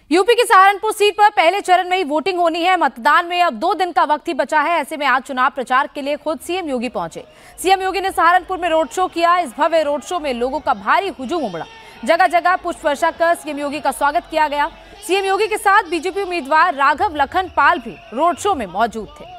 UP की Saharanpur seat पर पहले चरण में ही वोटिंग होनी है। मतदान में अब 2 दिन का वक्त ही बचा है। ऐसे में आज चुनाव प्रचार के लिए खुद सीएम योगी पहुंचे। सीएम योगी ने सहारनपुर में रोड शो किया। इस भव्य रोड शो में लोगों का भारी हुजूम उमड़ा। जगह जगह पुष्प वर्षा कर सीएम योगी का स्वागत किया गया। सीएम योगी के साथ बीजेपी उम्मीदवार राघव लखन पाल भी रोड शो में मौजूद थे।